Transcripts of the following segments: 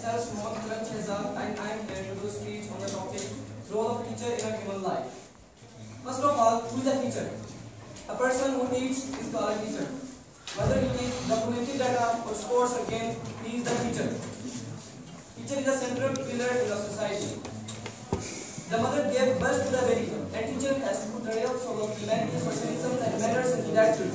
myself Mohammad Karam Shehzad and I am here to do a speech on the topic role of teacher in a human life. First of all, who is a teacher? A person who teaches is called a teacher. Whether he teaches documentary data or sports or games, he is the teacher. Teacher is a central pillar in the society. The mother gave birth to the baby, and teacher has to put the real soul of humanity, socialism, and manners into that field.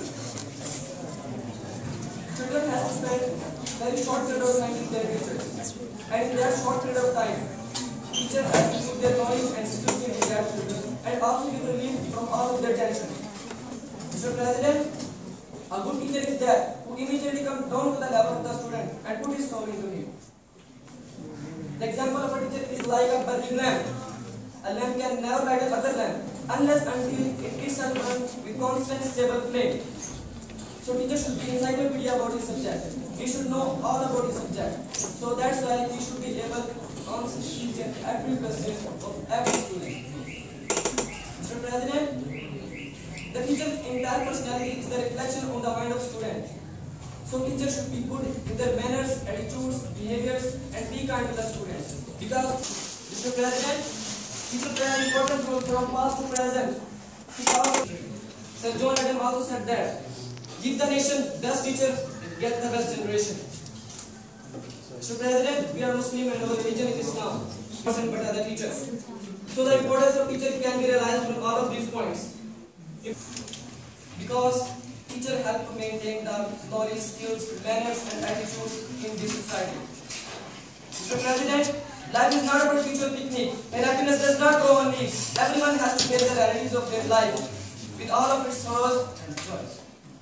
Children have to spend very short period of time with their teachers, and in that short period of time, teacher has to put their knowledge and skills in that field, and also give relief from all of their tension. Mr. President, a good teacher is that who immediately comes down to the level of the student and put his soul into him. The example of a teacher is like a burning lamp. A lamp can never light another lamp unless until it itself burns with constant stable flame. So teacher should be encyclopedia about his subject. He should know all about his subject. So that's why he should be able to answer each and every question of every student. Mr. President, the teacher's entire personality is the reflection on the mind of student. So teachers should be good in their manners, attitudes, behaviors, and be kind to the students. Because, Mr. President, teachers play an important role from past to present. Sir John Adam also said that, give the nation best teachers, get the best generation. Mr. President, we are Muslim and our religion is Islam, but other teachers. So the importance of teachers can be realized from all of these points. Because teachers help to maintain the knowledge, skills, manners and attitudes in this society. Mr. President, life is not about future picnic and happiness does not go on leaves. Everyone has to face the realities of their life with all of its sorrows and joys.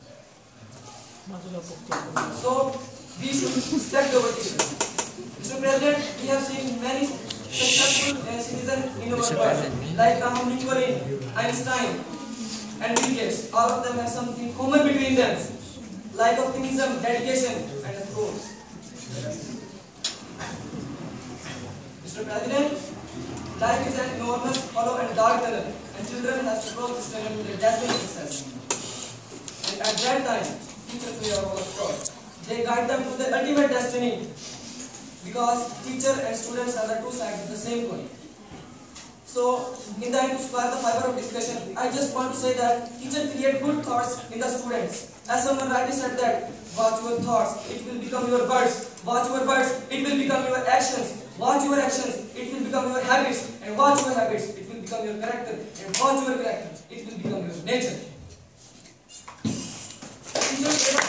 So, we should respect our teachers. Mr. President, we have seen many successful citizens in our world like Abraham Lincoln, Einstein, and Bill Gates. All of them have something common between them, like optimism, dedication, and of course. Mr. President, life is an enormous, hollow, and dark tunnel, and children have to cross this tunnel to their destiny success. And at that time, teachers play a role of God. They guide them to their ultimate destiny, because teacher and students are the two sides of the same coin. So, in the end, to square the fiber of discussion, I just want to say that teacher create good thoughts in the students. As someone rightly said that, watch your thoughts, it will become your words. Watch your words, it will become your actions. Watch your actions, it will become your habits. And watch your habits, it will become your character. And watch your character, it will become your nature. Teachers